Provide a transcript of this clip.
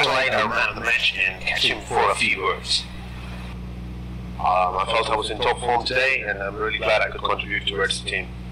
playing our man of the match and catch him for a few words. I felt I was in top form today, and I'm really glad I could contribute towards the team.